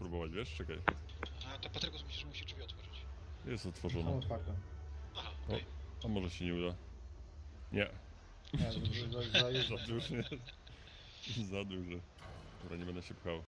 spróbować, wiesz? Czekaj. A to Patrykus musi drzwi otworzyć. Jest Są otworzone. otwarte. Aha, O, okej. a może się nie uda. Nie. Nie, za Za duże. Za duże. Dobra, nie będę się pchał.